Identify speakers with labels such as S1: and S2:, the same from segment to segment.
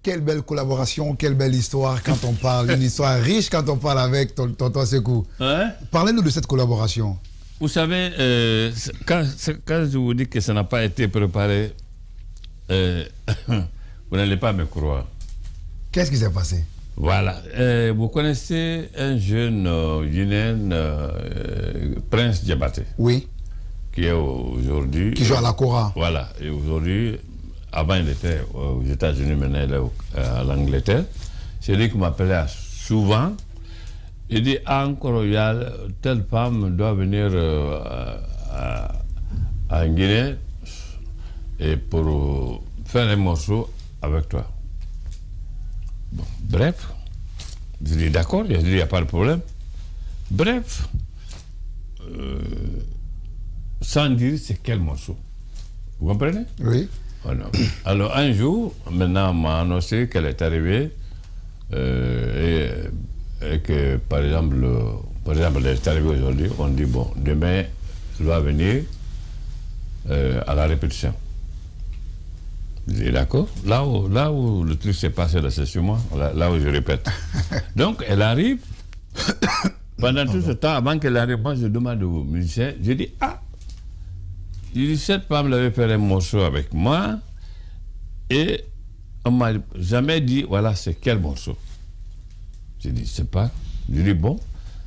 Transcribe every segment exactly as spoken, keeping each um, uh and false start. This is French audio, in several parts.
S1: Quelle belle collaboration, quelle belle histoire quand on parle, une histoire riche quand on parle avec Tonton Sékou.
S2: Ouais.
S1: Parlez-nous de cette collaboration.
S2: Vous savez, euh, quand, quand je vous dis que ça n'a pas été préparé, euh, vous n'allez pas me croire.
S1: Qu'est-ce qui s'est passé?
S2: Voilà. Euh, vous connaissez un jeune euh, Guinéen, euh, Prince Diabaté.
S1: Oui.
S2: Qui est aujourd'hui...
S1: Qui joue à la Cora.
S2: Voilà. Et aujourd'hui, avant il était aux États-Unis, maintenant il est à l'Angleterre. C'est lui qui m'appelait souvent. Il dit, ah, encore, il y a telle femme doit venir euh, à, à Guinée et pour faire un morceau avec toi. Bon, bref, je dis d'accord, il n'y a pas de problème. Bref, euh, sans dire c'est quel morceau. Vous comprenez?
S1: Oui.
S2: Alors, alors un jour, maintenant, on m'a annoncé qu'elle est arrivée euh, et, et que, par exemple, par exemple, elle est arrivée aujourd'hui, on dit, bon, demain, elle va venir euh, à la répétition. Je dis, d'accord. Là où, là où le truc s'est passé, c'est sur moi, là, là où je répète. Donc, elle arrive. Pendant tout ce temps, avant qu'elle arrive, moi, je demande aux musiciens, je dis, ah, je dis, cette femme avait fait un morceau avec moi et on m'a jamais dit, voilà, c'est quel morceau. Je dis, c'est pas. Je dis, bon,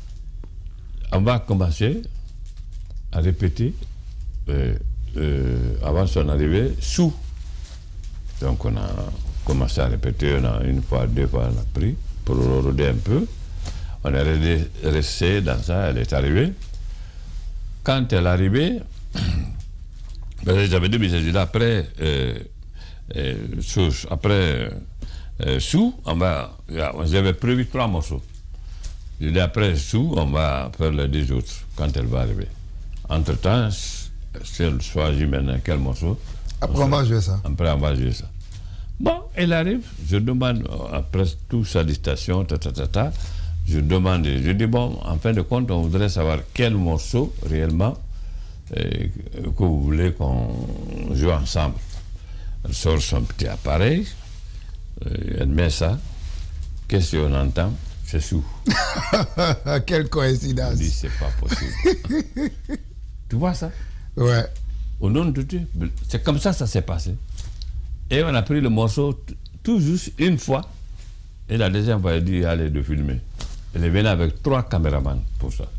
S2: on va commencer à répéter euh, euh, avant son arrivée, sous. Donc on a commencé à répéter, on a une fois, deux fois, on a pris pour roder un peu. On est resté dans ça, elle est arrivée. Quand elle est arrivée, j'avais dit, mais j'ai dit, après, euh, euh, sous, après euh, sous, on va, j'avais prévu trois morceaux. J'ai dit, après sous, on va faire les deux autres quand elle va arriver. Entre-temps, si elle choisit maintenant quel morceau,
S1: après on va jouer ça.
S2: Après on va jouer ça. Bon, elle arrive, je demande, après toute sa distation, ta, ta, ta, ta, je demande, je dis, bon, en fin de compte, on voudrait savoir quel morceau, réellement, euh, que vous voulez qu'on joue ensemble. Elle sort son petit appareil, euh, elle met ça, qu'est-ce qu'on entend? C'est sous.
S1: Quelle coïncidence.
S2: Je dis, c'est pas possible. Tu vois ça?
S1: Ouais.
S2: Au nom de Dieu, c'est comme ça que ça s'est passé. Et on a pris le morceau tout juste une fois. Et la deuxième fois, elle dit, allez, de filmer. Elle est venue avec trois caméramans pour ça.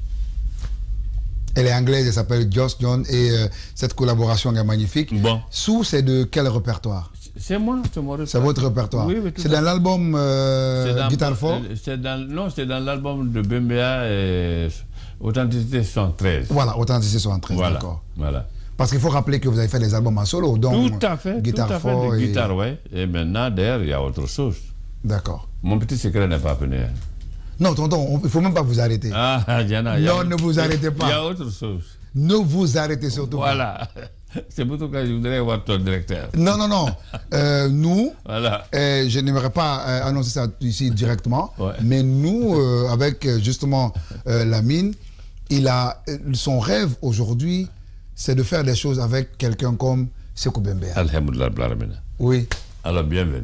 S1: Elle est anglaise, elle s'appelle Joss John et euh, cette collaboration est magnifique.
S2: Bon.
S1: Sous, c'est de quel répertoire?
S2: C'est moi, c'est mon répertoire.
S1: C'est votre répertoire?
S2: Oui, oui.
S1: C'est dans l'album euh, Guitar Fort?
S2: Non, c'est dans l'album de Bembea et Authenticité soixante-treize.
S1: Voilà, Authenticité soixante-treize,
S2: voilà,
S1: d'accord.
S2: Voilà.
S1: Parce qu'il faut rappeler que vous avez fait des albums en solo, donc
S2: tout à fait,
S1: Guitar
S2: tout à
S1: Fort
S2: fait, de
S1: et...
S2: guitare, ouais. Et maintenant, d'ailleurs, il y a autre chose.
S1: D'accord.
S2: Mon petit secret n'est pas venu.
S1: Non, tonton, il ne faut même pas vous arrêter.
S2: Ah, Diana,
S1: non, ne vous arrêtez pas.
S2: Il y a autre chose.
S1: Ne vous arrêtez surtout
S2: voilà. pas. Voilà. C'est pour tout cas je voudrais voir ton directeur.
S1: Non, non, non. Euh, nous,
S2: voilà.
S1: euh, je n'aimerais pas euh, annoncer ça ici directement,
S2: ouais.
S1: mais nous, euh, avec justement euh, Lamine, il a, son rêve aujourd'hui, c'est de faire des choses avec quelqu'un comme Sékou Bembea.
S2: Alhamdulillah.
S1: Oui.
S2: Alors, bienvenue.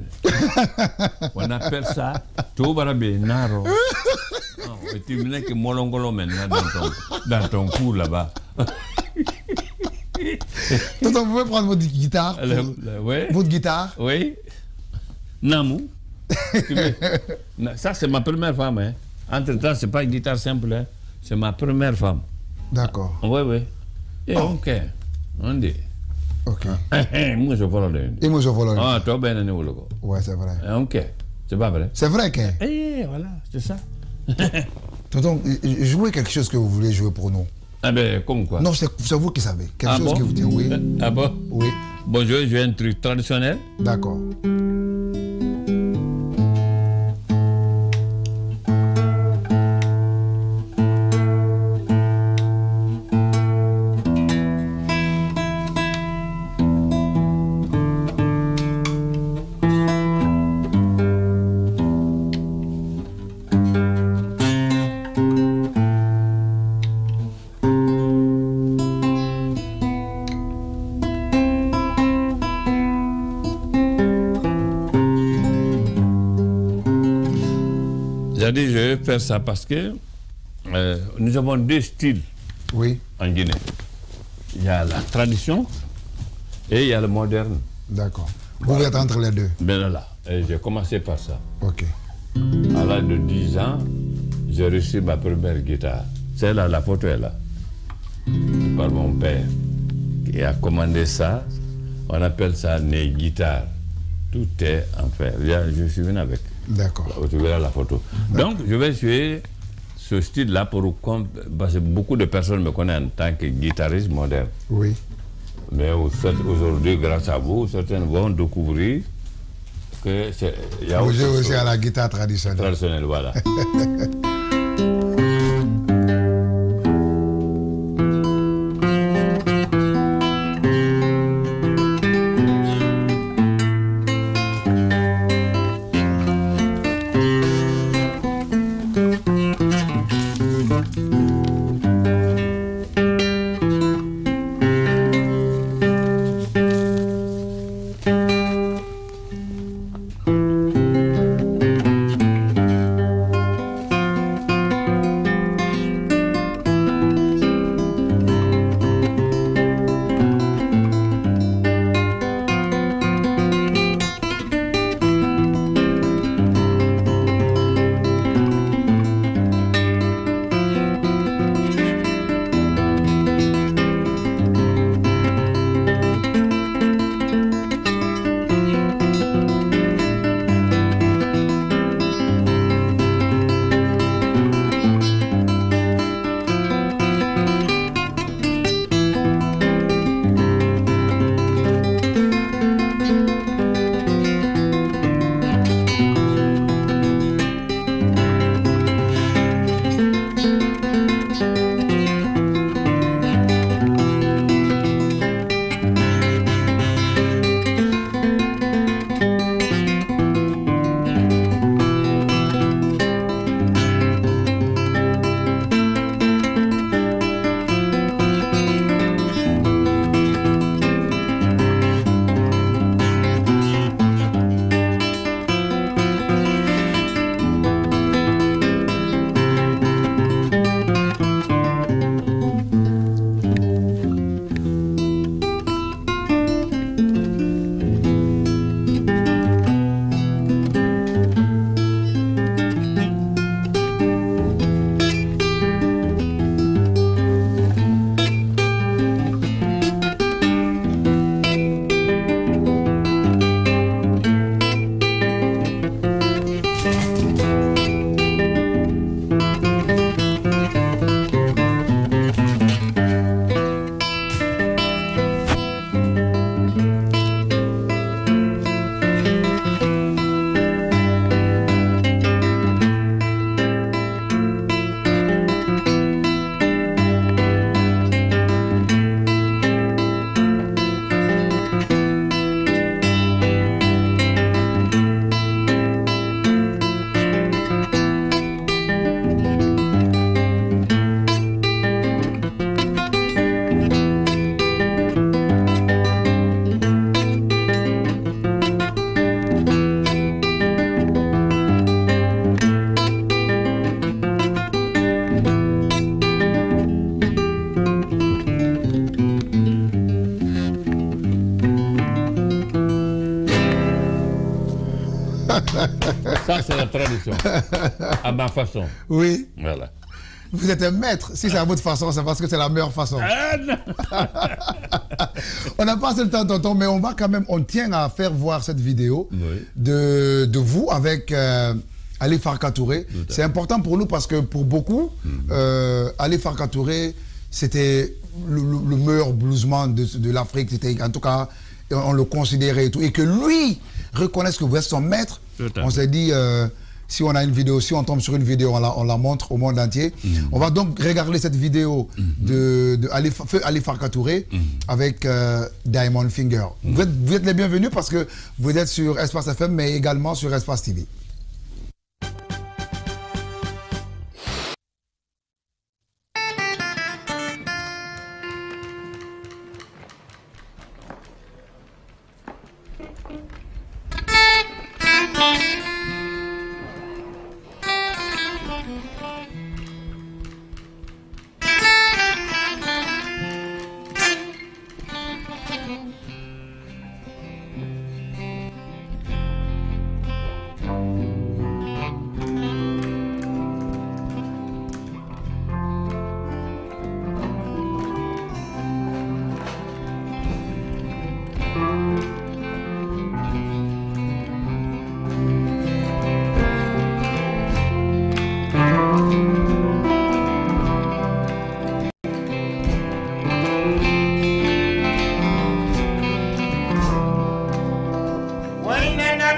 S2: On appelle ça Toubarabenaro. Et tu venais que Molongolo maintenant dans ton, dans ton cours là-bas.
S1: Tonton, vous pouvez prendre votre guitare pour...
S2: Alors, oui.
S1: Votre guitare?
S2: Oui. Namou. Ça, c'est ma première femme. Hein. Entre-temps, ce n'est pas une guitare simple. Hein. C'est ma première femme.
S1: D'accord.
S2: Oui, oui. Et
S1: oh.
S2: ok. On dit.
S1: Ok.
S2: Moi, je vole le.
S1: Et moi, je vole le.
S2: Ah, toi, ben, on
S1: ouais, c'est vrai.
S2: Ok. C'est pas vrai.
S1: C'est vrai que.
S2: Eh, voilà, c'est ça.
S1: Tonton, jouez quelque chose que vous voulez jouer pour nous.
S2: Ah ben, comme quoi?
S1: Non, c'est vous qui savez. Quelque
S2: ah
S1: chose
S2: bon?
S1: que vous dites, oui.
S2: Ah bon?
S1: Oui.
S2: Bon, je vais jouer un truc traditionnel.
S1: D'accord.
S2: J'ai dit, je vais faire ça parce que euh, nous avons deux styles
S1: oui.
S2: en Guinée. Il y a la tradition et il y a le moderne.
S1: D'accord. Vous voilà. êtes entre les deux.
S2: Bien là. Et j'ai commencé par ça.
S1: Ok.
S2: À l'âge de dix ans, j'ai reçu ma première guitare. C'est là, la photo est là. Par mon père, qui a commandé ça. On appelle ça né guitare. Tout est en fer. Je suis venu avec.
S1: D'accord.
S2: Tu verras la photo. Donc, je vais jouer ce style-là pour parce que beaucoup de personnes me connaissent en tant que guitariste moderne.
S1: Oui.
S2: Mais aujourd'hui, grâce à vous, certains vont découvrir que c'est.
S1: Vous jouez aussi à la guitare traditionnelle.
S2: Traditionnelle, voilà. Ça, c'est la tradition. À ma façon.
S1: Oui.
S2: Voilà.
S1: Vous êtes un maître. Si c'est à votre façon, c'est parce que c'est la meilleure façon.
S2: Ah, non.
S1: On n'a pas assez le temps, tonton, mais on va quand même, on tient à faire voir cette vidéo
S2: oui.
S1: de, de vous avec euh, Ali Farka Touré. C'est important pour nous parce que pour beaucoup, mm-hmm. euh, Ali Farka Touré, c'était le, le, le meilleur bluesman de, de l'Afrique. C'était, en tout cas, on le considérait et tout. Et que lui reconnaisse que vous êtes son maître. On s'est dit, euh, si on a une vidéo, si on tombe sur une vidéo, on la, on la montre au monde entier. Mm-hmm. On va donc regarder cette vidéo mm-hmm. de, de Ali, Feu Ali Farka Touré mm-hmm. avec euh, Diamond Finger. Mm-hmm. Vous, êtes, vous êtes les bienvenus parce que vous êtes sur Espace F M, mais également sur Espace T V.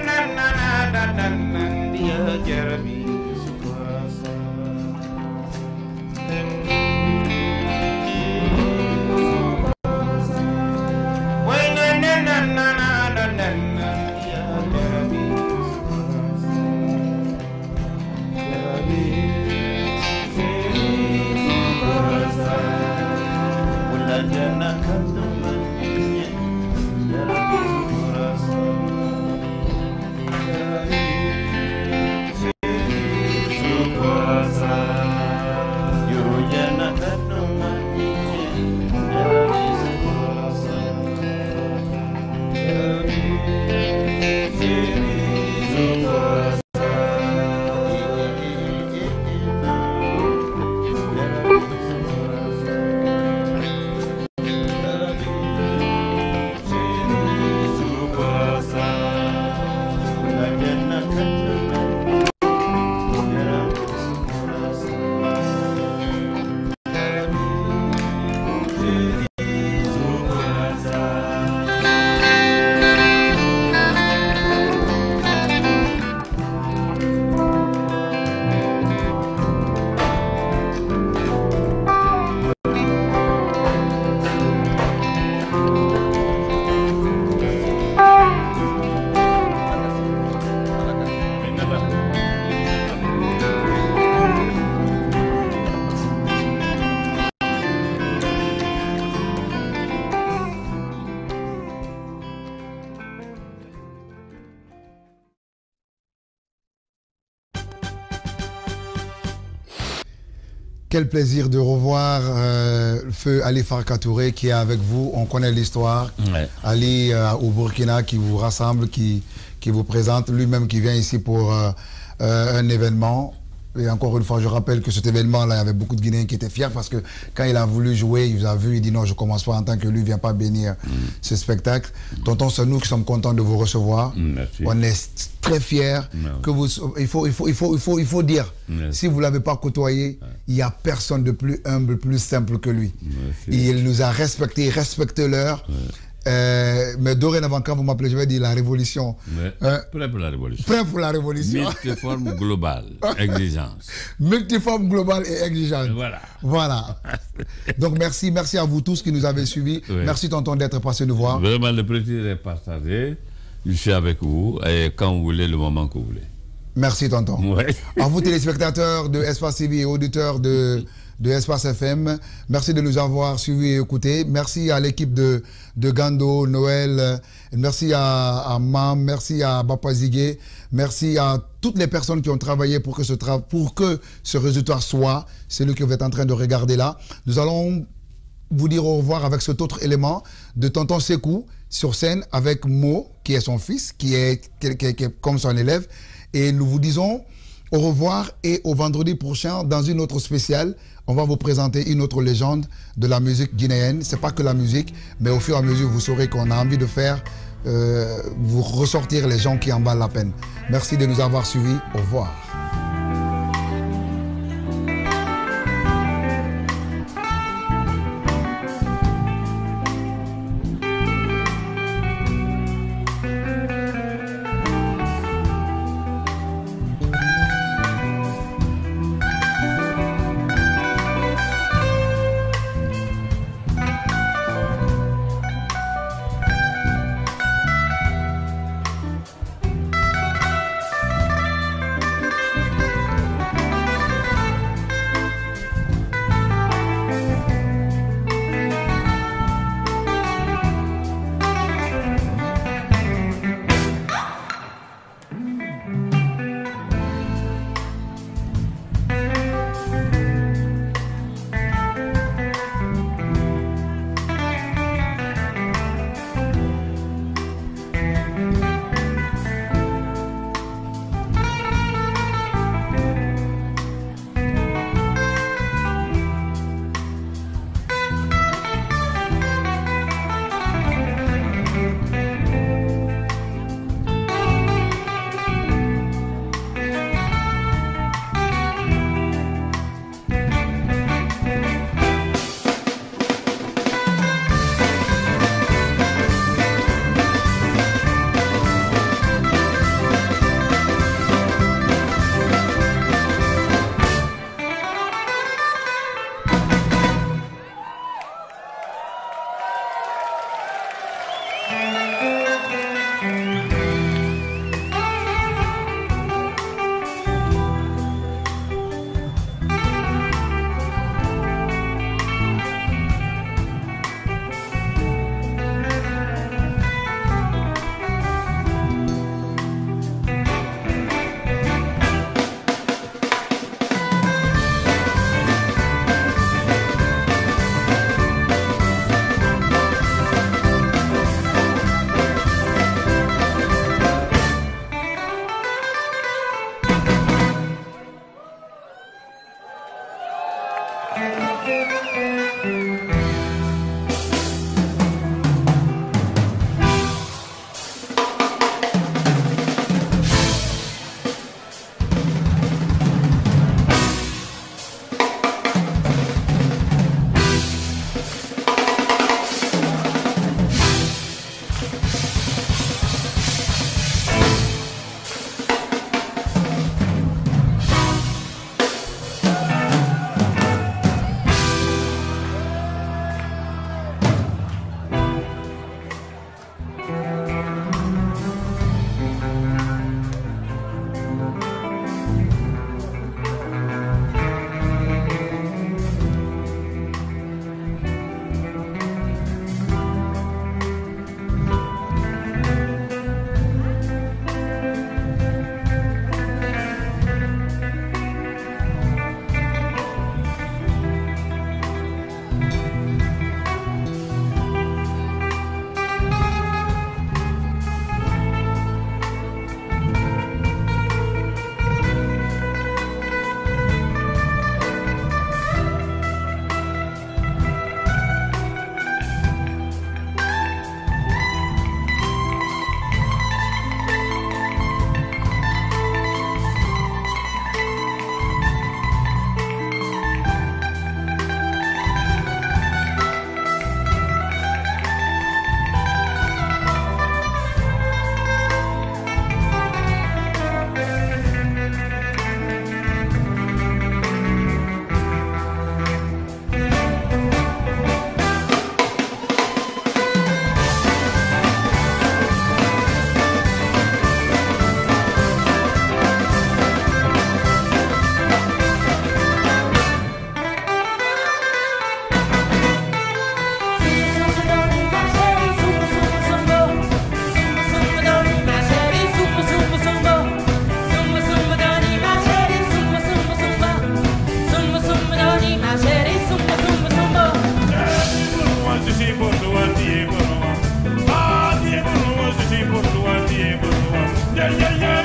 S1: Quel plaisir de revoir euh, Feu Ali Farka Touré qui est avec vous. On connaît l'histoire. Ouais. Ali euh, au Burkina qui vous rassemble, qui, qui vous présente, lui-même qui vient ici pour euh, euh, un événement. Et encore une fois, je rappelle que cet événement-là, il y avait beaucoup de Guinéens qui étaient fiers parce que quand il a voulu jouer, il vous a vu, il dit non, je ne commence pas en tant que lui, il ne vient pas bénir mm. ce spectacle. Mm. Tonton, c'est nous qui sommes contents de vous recevoir.
S2: Merci.
S1: On est très fiers non. que vous... Il faut, il faut, il faut, il faut, il faut dire, Merci. si vous ne l'avez pas côtoyé, ouais. il n'y a personne de plus humble, plus simple que lui. Merci. Il nous a respectés, il respecte l'heure. Ouais. Euh, mais dorénavant, quand vous m'appelez, je vais dire la révolution.
S2: Euh, prêt pour la révolution.
S1: Prêt pour la révolution.
S2: Multiforme globale, exigence.
S1: Multiforme globale et exigence.
S2: Voilà.
S1: Voilà. Donc merci, merci à vous tous qui nous avez suivis. Oui. Merci tonton d'être passé nous voir.
S2: Vraiment, le plaisir est partagé. Je suis avec vous et quand vous voulez, le moment que vous voulez.
S1: Merci tonton.
S2: Ouais.
S1: À vous téléspectateurs de Espace T V et auditeurs de... de Espace F M. Merci de nous avoir suivis et écoutés. Merci à l'équipe de, de Gando, Noël. Merci à, à Mam. Merci à Bapa Zigué. Merci à toutes les personnes qui ont travaillé pour que ce, tra pour que ce résultat soit celui que vous êtes en train de regarder là. Nous allons vous dire au revoir avec cet autre élément de Tonton Sekou sur scène avec Mo, qui est son fils, qui est, qui, qui, qui est comme son élève. Et nous vous disons au revoir et au vendredi prochain dans une autre spéciale. On va vous présenter une autre légende de la musique guinéenne. C'est pas que la musique, mais au fur et à mesure, vous saurez qu'on a envie de faire euh, vous ressortir les gens qui en valent la peine. Merci de nous avoir suivis. Au revoir.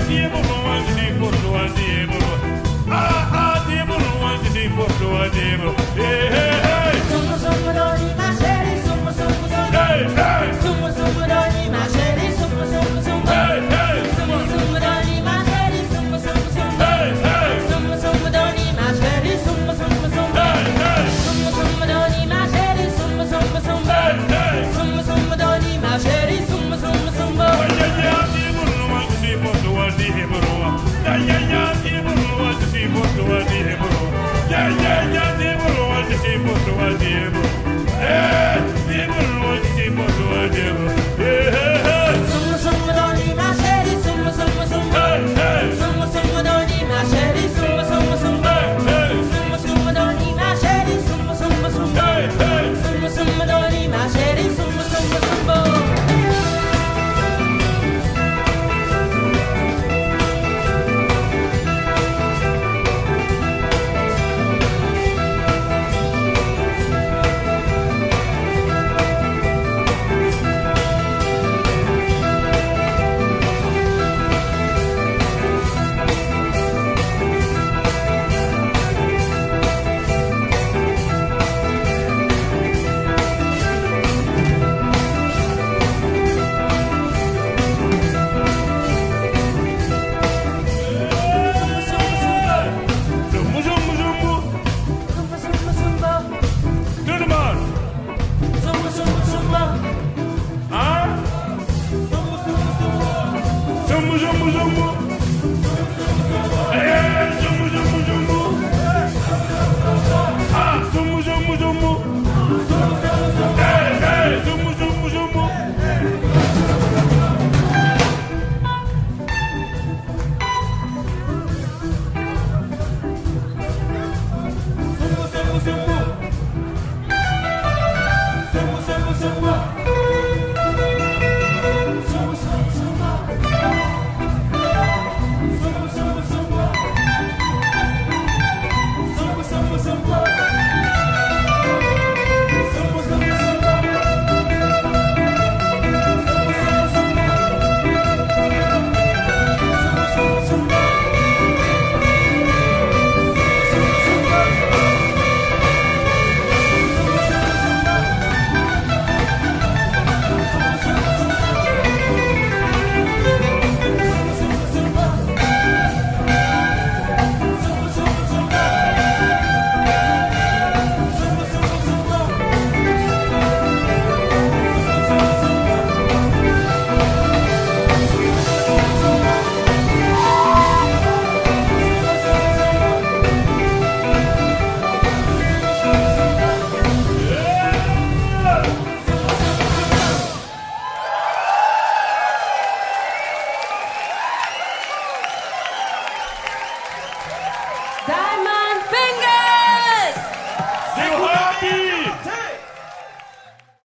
S3: Ah, ah, Dibble, one, Dibble, Dibble,